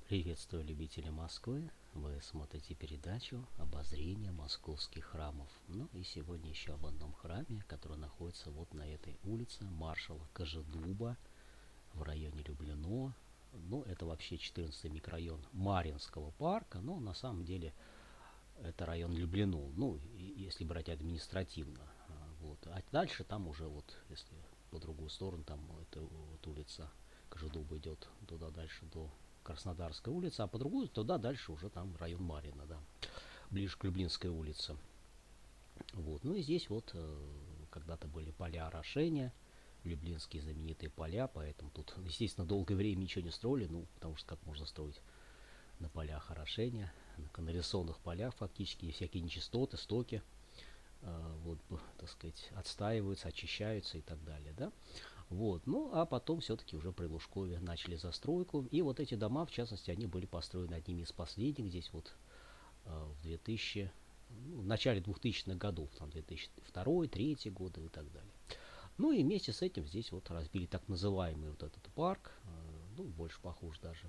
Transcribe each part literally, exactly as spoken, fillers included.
Приветствую любители Москвы. Вы смотрите передачу «Обозрение московских храмов». Ну и сегодня еще об одном храме, который находится вот на этой улице маршала Кожедуба в районе Люблино. Ну, это вообще четырнадцатый микрорайон Марьинского парка, но на самом деле это район Люблино, ну, и, если брать административно. Вот. А дальше там уже вот, если по другую сторону, там эта вот улица Кожедуба идет туда дальше до Краснодарская улица, а по другую туда дальше уже там район Марьино, да, ближе к Люблинской улице. Вот. Ну и здесь вот э, когда-то были поля орошения, люблинские знаменитые поля, поэтому тут, естественно, долгое время ничего не строили, ну, потому что как можно строить на полях орошения, на канализационных полях фактически, всякие нечистоты, стоки, э, вот, так сказать, отстаиваются, очищаются и так далее, да. Вот. Ну, а потом все-таки уже при Лужкове начали застройку. И вот эти дома, в частности, они были построены одними из последних. Здесь вот э, в две тысячи, ну, в начале двухтысячных годов, там две тысячи второй, две тысячи третий годы и так далее. Ну и вместе с этим здесь вот разбили так называемый вот этот парк. Э, ну, больше похож даже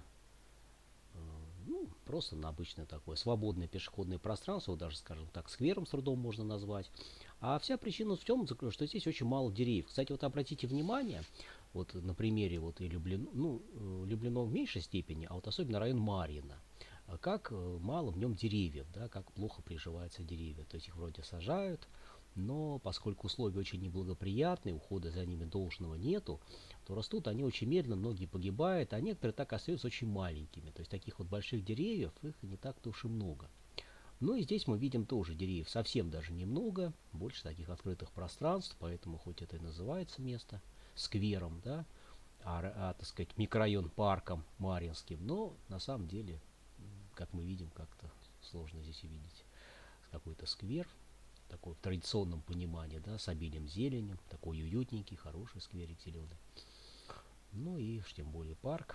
ну, просто на обычное такое свободное пешеходное пространство, даже, скажем так, сквером с трудом можно назвать. А вся причина в том, что здесь очень мало деревьев. Кстати, вот обратите внимание, вот на примере вот и Люблино, ну, Люблино в меньшей степени, а вот особенно район Марьино, как мало в нем деревьев, да, как плохо приживаются деревья. То есть их вроде сажают, но поскольку условия очень неблагоприятные, ухода за ними должного нету, то растут они очень медленно, многие погибают, а некоторые так остаются очень маленькими. То есть таких вот больших деревьев, их не так-то уж и много. Ну и здесь мы видим тоже деревьев совсем даже немного, больше таких открытых пространств, поэтому хоть это и называется место сквером, да, а, а так сказать, микрорайон парком Марьинским, но на самом деле, как мы видим, как-то сложно здесь увидеть какой-то сквер, такой в традиционном понимании, да, с обилием зелени, такой уютненький, хороший скверик зеленый. Ну и уж тем более парк.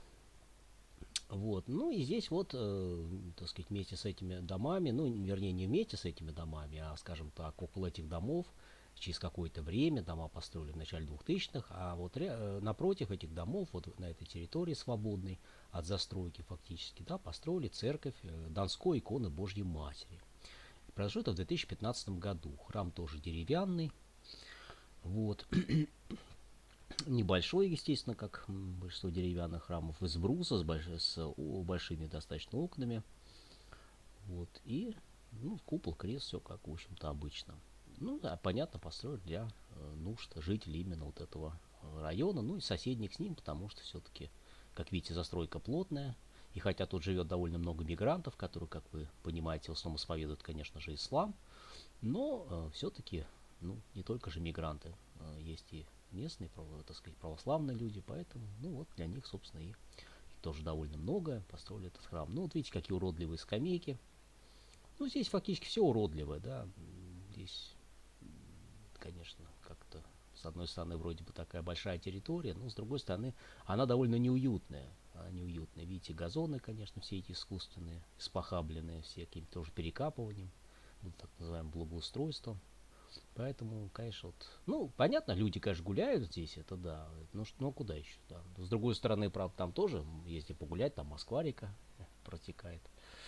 Вот, ну и здесь вот, э, так сказать, вместе с этими домами, ну, вернее, не вместе с этими домами, а, скажем так, около этих домов, через какое-то время, дома построили в начале двухтысячных, а вот э, напротив этих домов, вот на этой территории свободной от застройки фактически, да, построили церковь э, Донской иконы Божьей Матери. Произошло это в две тысячи пятнадцатом году. Храм тоже деревянный. Вот. Небольшой, естественно, как большинство деревянных храмов, из бруса, с, больш... с о, большими достаточно окнами. Вот. И ну, купол, крест, все как, в общем-то, обычно. Ну, да, понятно, построили для э, нужд жителей именно вот этого района, ну и соседних с ним, потому что все-таки, как видите, застройка плотная. И хотя тут живет довольно много мигрантов, которые, как вы понимаете, в основном исповедуют, конечно же, ислам, но э, все-таки, ну, не только же мигранты, э, есть и местные, так сказать, православные люди, поэтому, ну, вот для них, собственно, и тоже довольно много построили этот храм. Ну, вот видите, какие уродливые скамейки. Ну, здесь фактически все уродливое, да. Здесь, конечно, как-то, с одной стороны, вроде бы такая большая территория, но с другой стороны, она довольно неуютная. Она неуютная. Видите, газоны, конечно, все эти искусственные, испохабленные, все каким-то тоже перекапыванием, ну, так называемым благоустройством. Поэтому, конечно, вот, ну, понятно, люди, конечно, гуляют здесь, это да, ну, ну куда еще, да. С другой стороны, правда, там тоже, если погулять, там Москва-река протекает.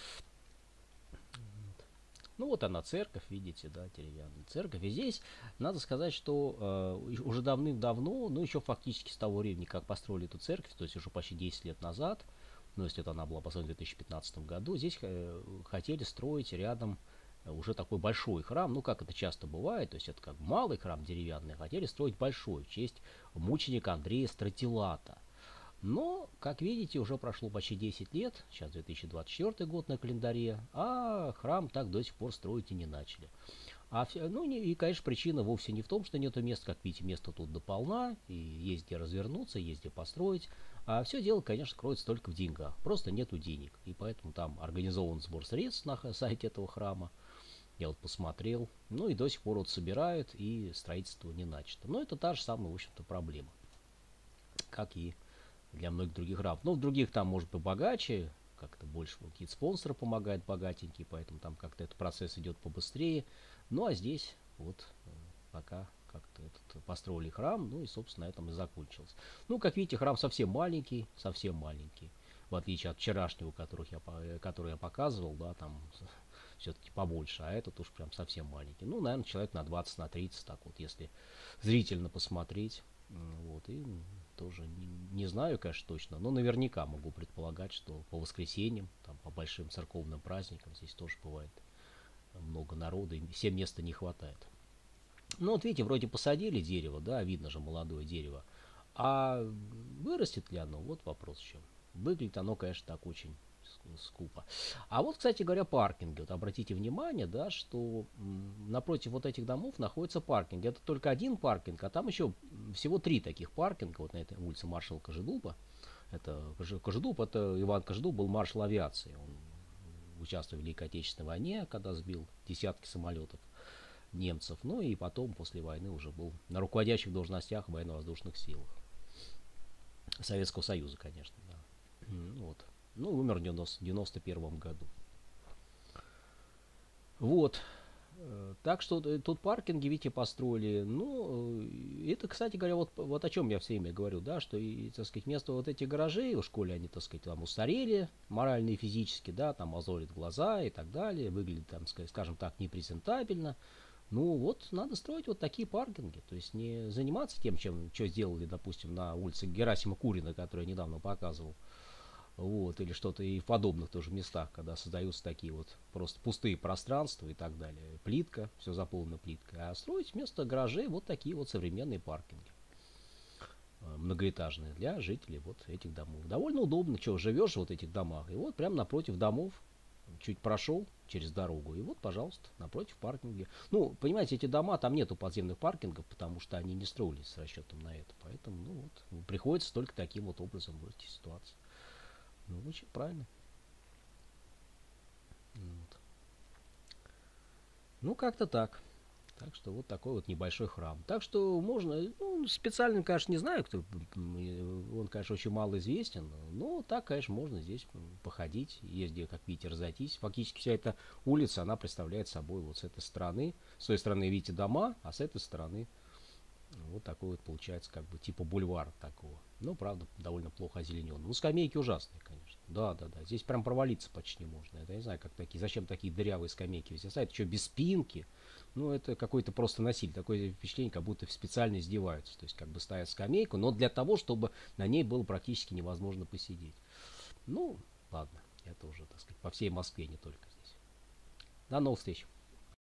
Ну, вот она, церковь, видите, да, деревянная церковь. И здесь надо сказать, что э, уже давным-давно, ну, еще фактически с того времени, как построили эту церковь, то есть уже почти десять лет назад, ну, если это она была построена в две тысячи пятнадцатом году, здесь э, хотели строить рядом уже такой большой храм, ну, как это часто бывает, то есть это как малый храм деревянный, хотели строить большой в честь мученика Андрея Стратилата. Но, как видите, уже прошло почти десять лет, сейчас две тысячи двадцать четвёртый год на календаре, а храм так до сих пор строить и не начали. А все, ну не, и, конечно, причина вовсе не в том, что нету места, как видите, места тут дополна, и есть где развернуться, есть где построить, а все дело, конечно, кроется только в деньгах, просто нету денег, и поэтому там организован сбор средств на сайте этого храма, я вот посмотрел, ну и до сих пор вот собирают, и строительство не начато. Но это та же самая, в общем-то, проблема, как и для многих других храмов. Но в других там, может, побогаче, как-то больше какие-то спонсоры помогают богатенькие, поэтому там как-то этот процесс идет побыстрее. Ну, а здесь вот пока как-то этот построили храм, ну и, собственно, на этом и закончилось. Ну, как видите, храм совсем маленький, совсем маленький. в отличие от вчерашнего, которых я, который я показывал, да, там все-таки побольше, а этот уж прям совсем маленький. Ну, наверное, человек на двадцать, на тридцать, так вот, если зрительно посмотреть. Вот, и тоже не, не знаю, конечно, точно, но наверняка могу предполагать, что по воскресеньям, там, по большим церковным праздникам здесь тоже бывает много народа, и всем места не хватает. Ну, вот видите, вроде посадили дерево, да, видно же молодое дерево, а вырастет ли оно, вот вопрос еще. Выглядит оно, конечно, так очень скупо. А вот, кстати говоря, паркинги. Вот обратите внимание, да, что м, напротив вот этих домов находится паркинг. Это только один паркинг, а там еще всего три таких паркинга. Вот на этой улице маршала Кожедуба. Это Кожедуб, это Иван Кожедуб был маршал авиации. Он участвовал в Великой Отечественной войне, когда сбил десятки самолетов немцев. Ну и потом, после войны, уже был на руководящих должностях в военно-воздушных силах. Советского Союза, конечно, да. Вот. Ну, умер в девяносто первом году. Вот. Так что тут паркинги, видите, построили. Ну, это, кстати говоря, вот, вот о чем я все время говорю, да, что, и, так сказать, вместо вот этих гаражей в школе они, так сказать, там устарели морально и физически, да, там мозолят глаза и так далее, выглядит, там, скажем так, непрезентабельно. Ну, вот надо строить вот такие паркинги, то есть не заниматься тем, чем, что сделали, допустим, на улице Герасима Курина, который я недавно показывал. Вот, или что-то и в подобных тоже местах, когда создаются такие вот просто пустые пространства и так далее. Плитка, все заполнено плиткой. А строить вместо гаражей вот такие вот современные паркинги. Многоэтажные для жителей вот этих домов. Довольно удобно, что живешь в вот этих домах. И вот прямо напротив домов, чуть прошел через дорогу, и вот, пожалуйста, напротив паркинги. Ну, понимаете, эти дома, там нету подземных паркингов, потому что они не строились с расчетом на это. Поэтому, ну вот, приходится только таким вот образом в эти ситуации. Ну, очень правильно. Вот. Ну, как-то так. Так что вот такой вот небольшой храм. Так что можно, ну, специально, конечно, не знаю, кто, он, конечно, очень мало известен, но так, конечно, можно здесь походить, есть где, как видите, разойтись. Фактически вся эта улица, она представляет собой вот с этой стороны, с той стороны, видите, дома, а с этой стороны вот такой вот получается как бы типа бульвар такого. Ну, правда, довольно плохо озелененный. Ну, скамейки ужасные, конечно. Да, да, да. Здесь прям провалиться почти можно. Это я не знаю, как такие, зачем такие дырявые скамейки везде ставят. Что, без спинки? Ну, это какой-то просто насилие. Такое впечатление, как будто специально издеваются. То есть, как бы ставят скамейку, но для того, чтобы на ней было практически невозможно посидеть. Ну, ладно. Это уже, так сказать, по всей Москве, не только здесь. До новых встреч.